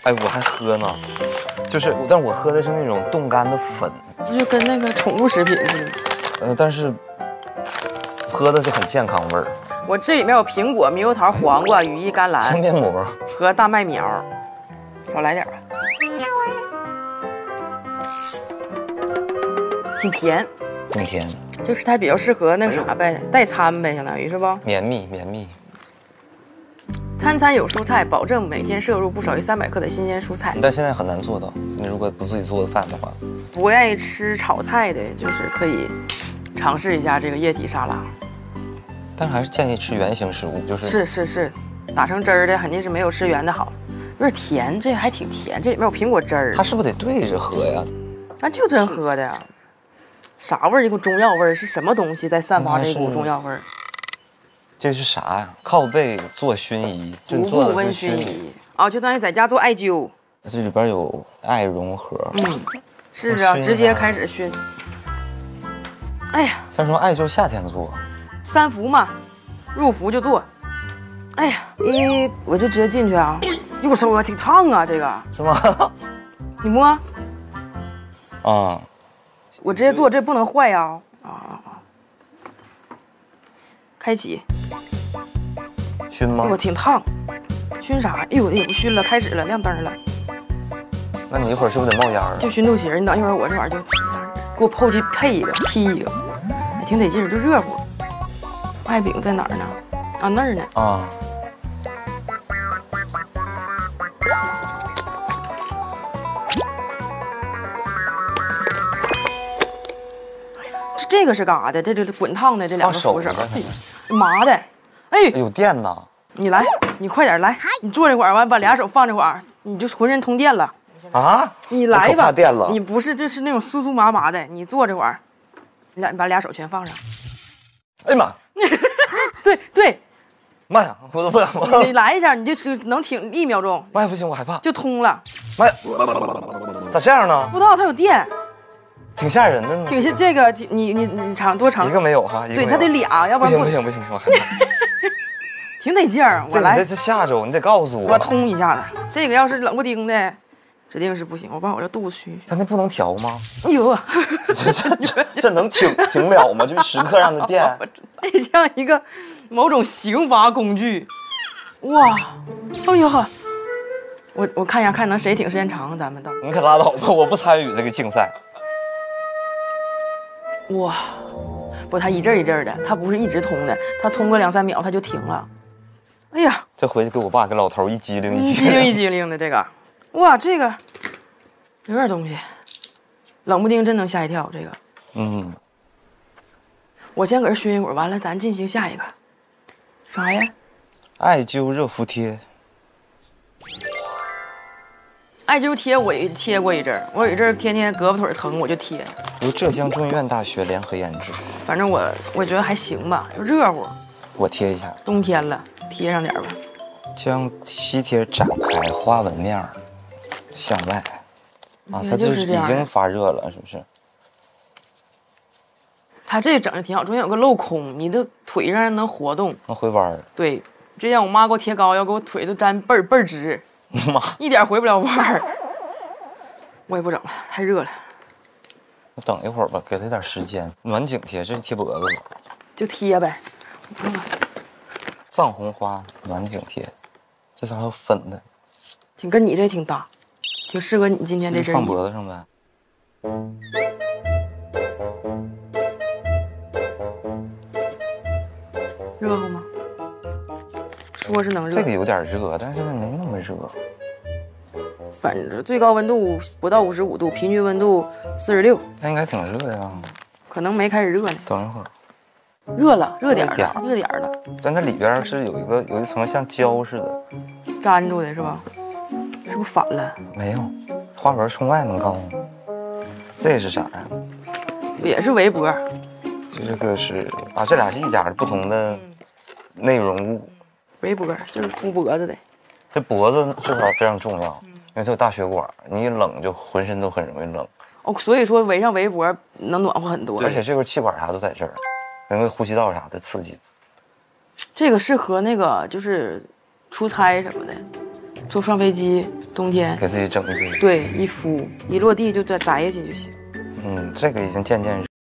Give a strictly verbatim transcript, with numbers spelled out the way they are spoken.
哎，我还喝呢，就是，但是我喝的是那种冻干的粉， 不就跟那个宠物食品似的？ 呃，但是喝的是很健康味儿。 我这里面有苹果、猕猴桃、黄瓜、羽衣甘蓝、 像面膜和大麦苗，少来点吧。挺甜， 挺甜， 就是它比较适合那个啥呗，代餐呗，相当于是不？ 绵密绵密。 餐餐有蔬菜，保证每天摄入不少于三百克的新鲜蔬菜。 但现在很难做到，你如果不自己做的饭的话。 不愿意吃炒菜的，就是可以尝试一下这个液体沙拉。 但还是建议吃原形食物，就是是是是，打成汁儿的肯定是没有吃原的好。有点甜，这还挺甜，这里面有苹果汁儿。 它是不是得对着喝呀？ 那就真喝的呀。啥味儿？一股中药味儿，是什么东西在散发这股中药味儿？ 这是啥呀？靠背做熏仪， 足部温熏仪啊，就等于在家做艾灸。 这里边有艾绒盒。 嗯，是啊，直接开始熏。哎呀， 他说艾灸夏天做， 三伏嘛，入伏就做。哎呀，一我就直接进去啊，一股手我挺烫啊，这个是吗？ 你摸。 啊。 我直接做，这不能坏呀！啊，开启， 熏吗？ 哎呦，挺烫，熏啥？哎呦，也不熏了，开始了，亮灯了。 那你一会儿是不是得冒烟啊？ 就熏肚脐儿，你等一会儿，我这玩意儿就给我后期配一个，P一个，还挺得劲儿，就热乎。艾饼在哪儿呢？啊，那儿呢。 啊。 这个是干啥的？这这滚烫的这两个扶手，麻的。哎， 有电呐！ 你来，你快点来，你坐这会儿，完把俩手放这会儿，你就浑身通电了。 啊！ 你来吧， 怕电了。 你不是，就是那种酥酥麻麻的。你坐这会儿，你俩你把俩手全放上。 哎呀妈！ 对对， 妈呀，我都不敢。 你来一下，你就是能挺一秒钟。 妈呀，不行，我害怕。 就通了。 妈呀，咋这样呢？ 不知道它有电。 挺吓人的呢， 挺这个你你你尝多尝一个没有哈， 对，他得俩，要不然不行不行不行，我害怕， 挺得劲儿。我来， 这这吓着我，你得告诉我。 我通一下子，这个要是冷不丁的，指定是不行。我把我这肚子虚。 他那不能调吗？ 哎呦， 这这这这能停停了吗？就时刻让它电， 这像一个某种刑罚工具。哇，哎呦呵，我我看一下，看能谁挺时间长，咱们到。 你可拉倒吧，我不参与这个竞赛。 哇，不，它一阵一阵的，它不是一直通的，它通个两三秒它就停了。哎呀， 这回去给我爸给老头一激灵一激灵一激灵的这个，哇，这个有点东西，冷不丁真能吓一跳。这个， 嗯， 我先搁这熏一会儿，完了咱进行下一个，啥呀？ 艾灸热敷贴。 艾灸贴我也贴过一阵儿，我有一阵儿天天胳膊腿疼，我就贴。 由浙江中医院大学联合研制。 反正我我觉得还行吧，就热乎。 我贴一下。 冬天了，贴上点吧。 将吸贴展开，花纹面儿向外。啊，它就是已经发热了，是不是？ 它这整的挺好，中间有个镂空，你的腿上能活动， 能回弯儿。 对，之前我妈给我贴膏药，给我腿都粘倍儿倍儿直。 妈， 一点回不了弯儿，我也不整了，太热了。 我等一会儿吧，给他点时间。暖颈贴，这是贴脖子的， 就贴呗。 藏红花暖颈贴，这啥还有粉的， 挺跟你这挺搭，挺适合你今天这身。 放脖子上呗。 热乎吗？说是能热， 这个有点热，但是没那么热。 反正最高温度不到五十五度，平均温度四十六。 那应该挺热呀。 可能没开始热呢。 等一会儿。 热了，热点儿，热点儿了。 但它里边是有一个有一层像胶似的， 粘住的是吧？是不是反了？ 没有，花纹冲外面高。这是啥呀？ 也是围脖。 这个是啊，这俩是一家的，不同的内容物。 围脖就是敷脖子的。 这脖子这块非常重要，因为它有大血管，你一冷就浑身都很容易冷。 哦，所以说围上围脖能暖和很多。 而且这个气管啥都在这儿，因为呼吸道啥的刺激。 这个适合那个就是出差什么的， 坐上飞机，冬天给自己整一堆。 对，一敷一落地就扎扎下去就行。 嗯，这个已经渐渐